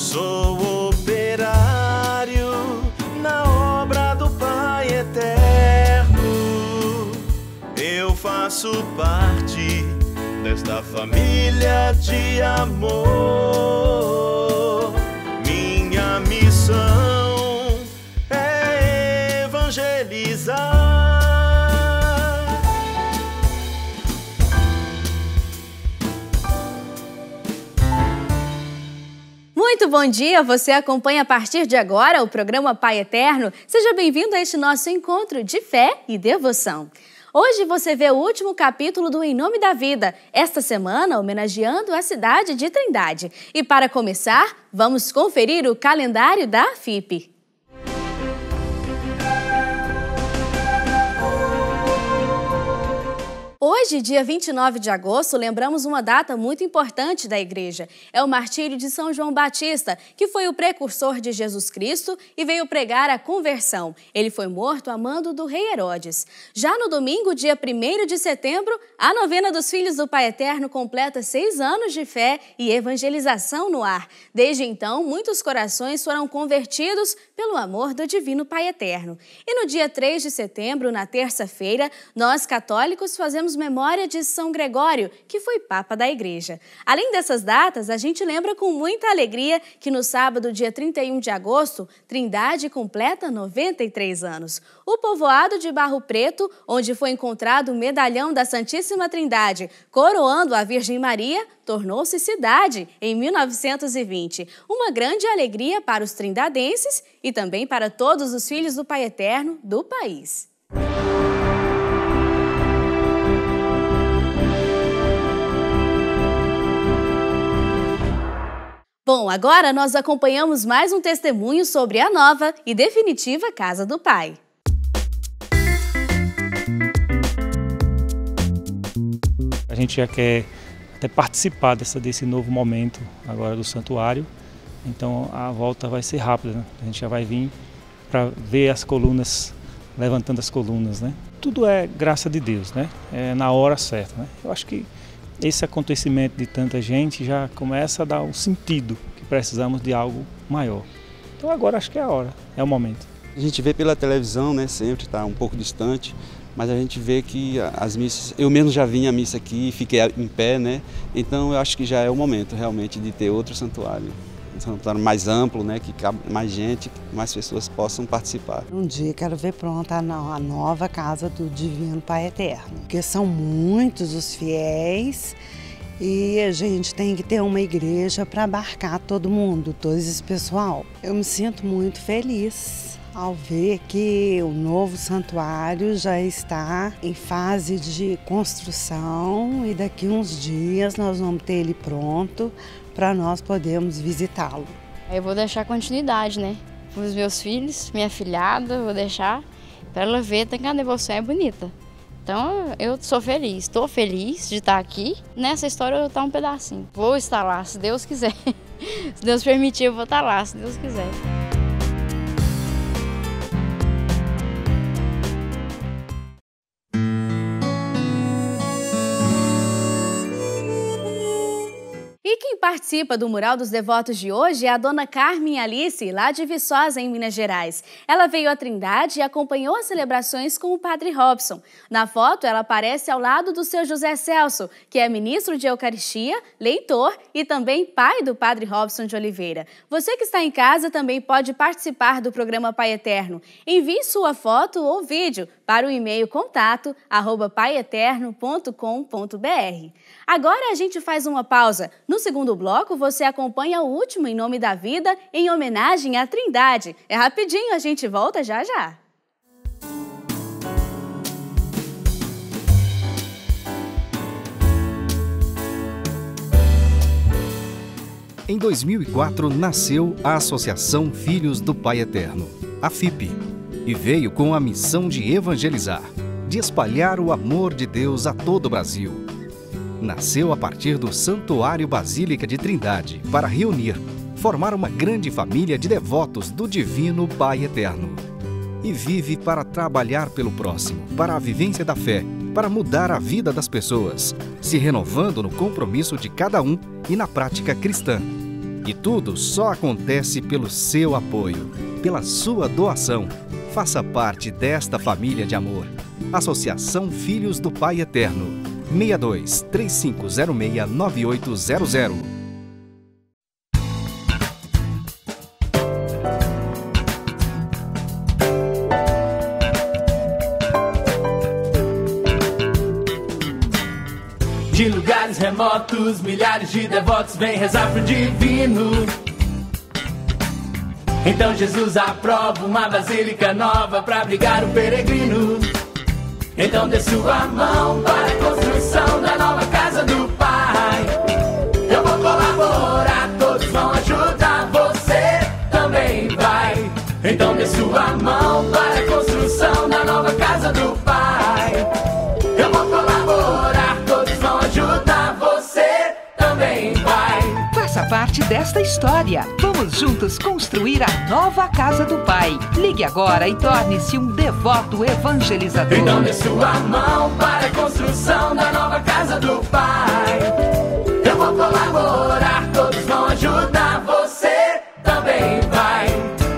Sou operário na obra do Pai Eterno. Eu faço parte desta família de amor. Minha missão é evangelizar. Muito bom dia, você acompanha a partir de agora o programa Pai Eterno. Seja bem-vindo a este nosso encontro de fé e devoção. Hoje você vê o último capítulo do Em Nome da Vida, esta semana homenageando a cidade de Trindade. E para começar, vamos conferir o calendário da AFIP. Hoje, dia 29 de agosto, lembramos uma data muito importante da Igreja. É o martírio de São João Batista, que foi o precursor de Jesus Cristo e veio pregar a conversão. Ele foi morto a mando do rei Herodes. Já no domingo, dia 1º de setembro, a novena dos Filhos do Pai Eterno completa 6 anos de fé e evangelização no ar. Desde então, muitos corações foram convertidos pelo amor do Divino Pai Eterno. E no dia 3 de setembro, na terça-feira, nós católicos fazemos memória de São Gregório, que foi Papa da Igreja. Além dessas datas, a gente lembra com muita alegria que no sábado, dia 31 de agosto, Trindade completa 93 anos. O povoado de Barro Preto, onde foi encontrado o medalhão da Santíssima Trindade, coroando a Virgem Maria, tornou-se cidade em 1920. Uma grande alegria para os trindadenses e também para todos os filhos do Pai Eterno do país. Bom, agora nós acompanhamos mais um testemunho sobre a nova e definitiva Casa do Pai. A gente já quer até participar desse novo momento agora do santuário, então a volta vai ser rápida, né? A gente já vai vir para ver as colunas, levantando as colunas, né? Tudo é graça de Deus, né? É na hora certa, né? Eu acho que esse acontecimento de tanta gente já começa a dar um sentido que precisamos de algo maior. Então agora acho que é a hora, é o momento. A gente vê pela televisão, né, sempre está um pouco distante, mas a gente vê que as missas, eu mesmo já vim à missa aqui, fiquei em pé, né? Então eu acho que já é o momento realmente de ter outro santuário. Um santuário mais amplo, né, que cabe mais gente, que mais pessoas possam participar. Um dia quero ver pronta a nova casa do Divino Pai Eterno, porque são muitos os fiéis e a gente tem que ter uma igreja para abarcar todo mundo, todo esse pessoal. Eu me sinto muito feliz ao ver que o novo santuário já está em fase de construção e daqui uns dias nós vamos ter ele pronto para nós podermos visitá-lo. Eu vou deixar continuidade, né? Os meus filhos, minha filhada, vou deixar para ela ver que a devoção é bonita. Então eu sou feliz, estou feliz de estar aqui. Nessa história eu vou estar um pedacinho. Vou estar lá, se Deus quiser. Se Deus permitir, eu vou estar lá, se Deus quiser. E quem participa do Mural dos Devotos de hoje é a dona Carmen Alice, lá de Viçosa, em Minas Gerais. Ela veio à Trindade e acompanhou as celebrações com o padre Robson. Na foto, ela aparece ao lado do seu José Celso, que é ministro de Eucaristia, leitor e também pai do padre Robson de Oliveira. Você que está em casa também pode participar do programa Pai Eterno. Envie sua foto ou vídeo para o e-mail contato@paieterno.com.br. Agora a gente faz uma pausa. No segundo bloco, você acompanha o último Em Nome da Vida, em homenagem à Trindade. É rapidinho, a gente volta já já. Em 2004, nasceu a Associação Filhos do Pai Eterno, a AFIP, e veio com a missão de evangelizar, de espalhar o amor de Deus a todo o Brasil. Nasceu a partir do Santuário Basílica de Trindade para reunir, formar uma grande família de devotos do Divino Pai Eterno. E vive para trabalhar pelo próximo, para a vivência da fé, para mudar a vida das pessoas, se renovando no compromisso de cada um e na prática cristã. E tudo só acontece pelo seu apoio, pela sua doação. Faça parte desta família de amor. Associação Filhos do Pai Eterno. 62 3506 9800. De lugares remotos, milhares de devotos vêm rezar pro divino. Então Jesus aprova uma basílica nova pra abrigar o peregrino. Então dê sua mão para a construção da nova casa do Pai. Eu vou colaborar, todos vão ajudar, você também vai. Então dê sua mão para a construção da nova casa do Pai. Eu vou colaborar, todos vão ajudar, você também vai. Faça parte desta história. Vamos juntos construir a nova casa do Pai. Ligue agora e torne-se um devoto evangelizador. Então dê sua mão para a construção da nova casa do Pai. Eu vou colaborar, todos vão ajudar, você também vai.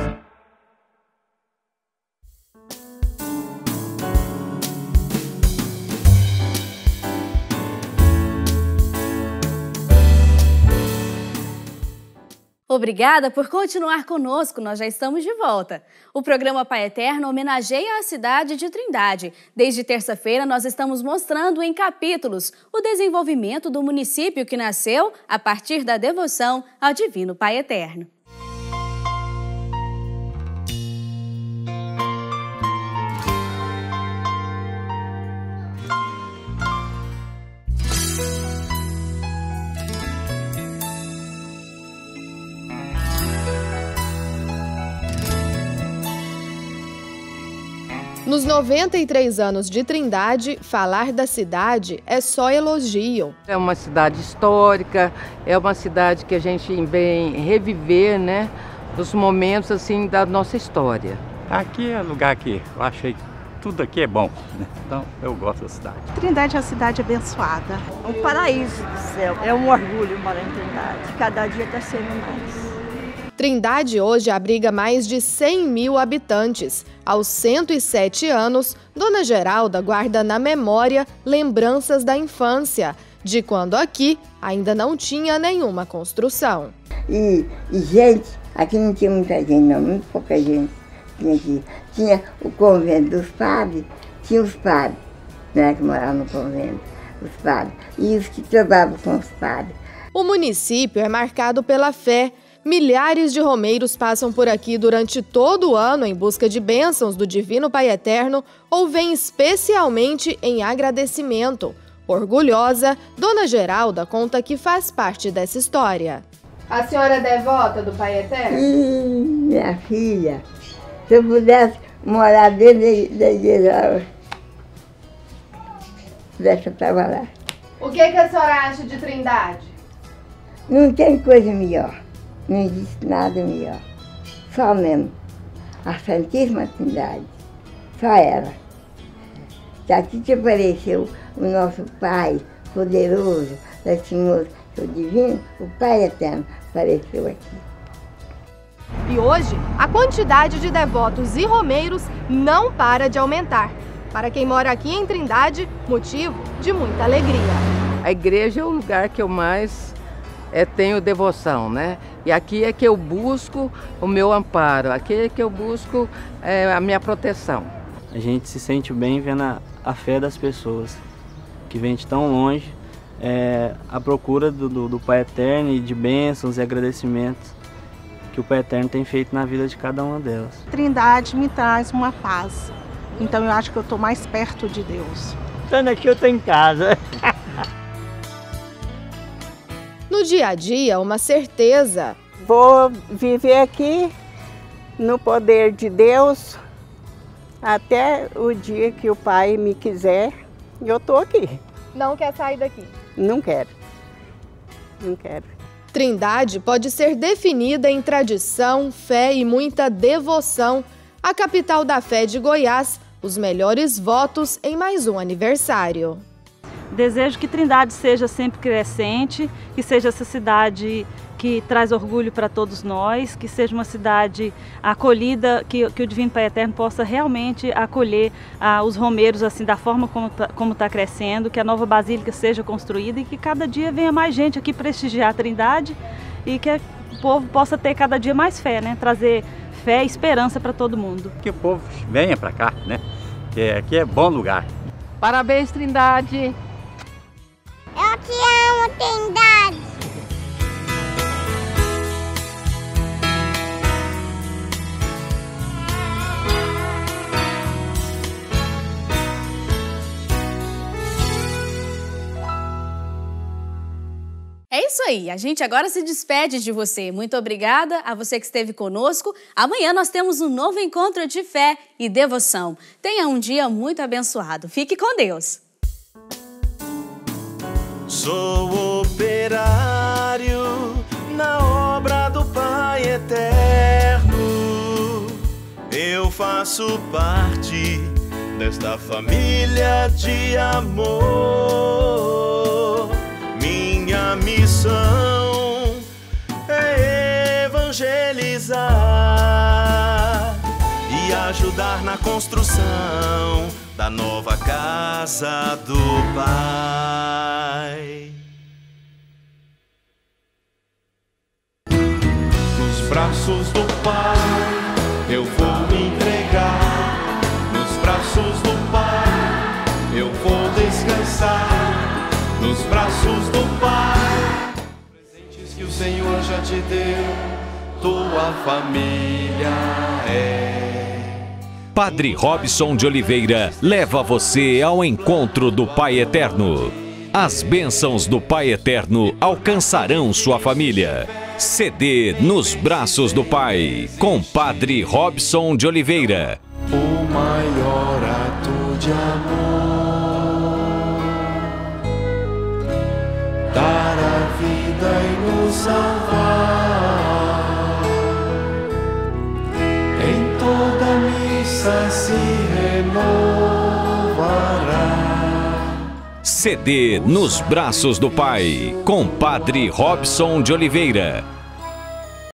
Obrigada por continuar conosco, nós já estamos de volta. O programa Pai Eterno homenageia a cidade de Trindade. Desde terça-feira nós estamos mostrando em capítulos o desenvolvimento do município que nasceu a partir da devoção ao Divino Pai Eterno. Nos 93 anos de Trindade, falar da cidade é só elogio. É uma cidade histórica, é uma cidade que a gente vem reviver, né, os momentos assim da nossa história. Aqui é lugar que eu achei que tudo aqui é bom, né? Então eu gosto da cidade. Trindade é uma cidade abençoada. É um paraíso do céu, é um orgulho morar em Trindade. Cada dia está sendo mais. Trindade hoje abriga mais de 100 mil habitantes. Aos 107 anos, Dona Geralda guarda na memória lembranças da infância, de quando aqui ainda não tinha nenhuma construção. E gente, aqui não tinha muita gente não, muito pouca gente tinha aqui. Tinha o convento dos padres, tinha os padres, né, que moravam no convento, os padres, e os que trabalhavam com os padres. O município é marcado pela fé. Milhares de romeiros passam por aqui durante todo o ano em busca de bênçãos do Divino Pai Eterno ou vêm especialmente em agradecimento. Orgulhosa, Dona Geralda conta que faz parte dessa história. A senhora é devota do Pai Eterno? Minha filha, se eu pudesse morar dentro da igreja, eu estava lá. O que a senhora acha de Trindade? Não tem coisa melhor. Não existe nada melhor. Só mesmo. A Santíssima Trindade. Só ela. Se aqui te apareceu o nosso Pai poderoso, o Senhor, o Divino, o Pai Eterno apareceu aqui. E hoje, a quantidade de devotos e romeiros não para de aumentar. Para quem mora aqui em Trindade, motivo de muita alegria. A igreja é o lugar que eu mais tenho devoção, né? E aqui é que eu busco o meu amparo, aqui é que eu busco a minha proteção. A gente se sente bem vendo a fé das pessoas que vêm de tão longe, à procura do Pai Eterno e de bênçãos e agradecimentos que o Pai Eterno tem feito na vida de cada uma delas. Trindade me traz uma paz, então eu acho que eu estou mais perto de Deus. Estando aqui eu estou em casa. No dia a dia, uma certeza. Vou viver aqui no poder de Deus até o dia que o Pai me quiser. Eu estou aqui. Não quer sair daqui? Não quero. Não quero. Trindade pode ser definida em tradição, fé e muita devoção. A capital da fé de Goiás, os melhores votos em mais um aniversário. Desejo que Trindade seja sempre crescente, que seja essa cidade que traz orgulho para todos nós, que seja uma cidade acolhida, que o Divino Pai Eterno possa realmente acolher os romeiros assim da forma como tá crescendo, que a nova Basílica seja construída e que cada dia venha mais gente aqui prestigiar a Trindade e que o povo possa ter cada dia mais fé, né? Trazer fé e esperança para todo mundo. Que o povo venha para cá, né? Que aqui é bom lugar. Parabéns, Trindade! Eu te amo, Trindade! É isso aí, a gente agora se despede de você. Muito obrigada a você que esteve conosco. Amanhã nós temos um novo encontro de fé e devoção. Tenha um dia muito abençoado. Fique com Deus. Sou operário na obra do Pai Eterno. Eu faço parte desta família de amor. Minha missão é evangelizar e ajudar na construção da nova casa do Pai. Nos braços do Pai eu vou me entregar. Nos braços do Pai eu vou descansar. Nos braços do Pai, presentes que o Senhor já te deu, tua família é. Padre Robson de Oliveira leva você ao encontro do Pai Eterno. As bênçãos do Pai Eterno alcançarão sua família. CD Nos Braços do Pai, com Padre Robson de Oliveira. O maior ato de amor, dar a vida e nos salvar. Em toda missa se renovará. CD Nos Braços do Pai, com Padre Robson de Oliveira.